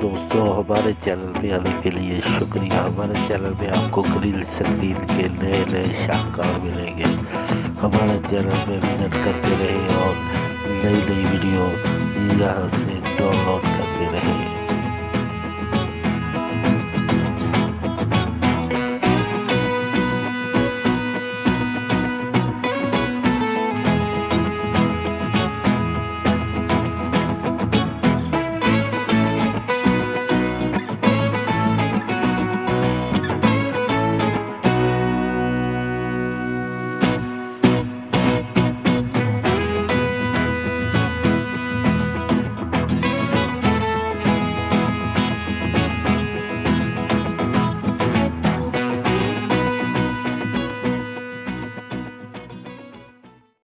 दोस्तों, हमारे चैनल पे आने के लिए शुक्रिया। हमारे चैनल पे आपको ग्रिल स्क्रीन के नए नए शानदार मिलेंगे। हमारे चैनल पे विजिट करते रहें और नई नई वीडियो यहाँ से डाउनलोड करते रहें।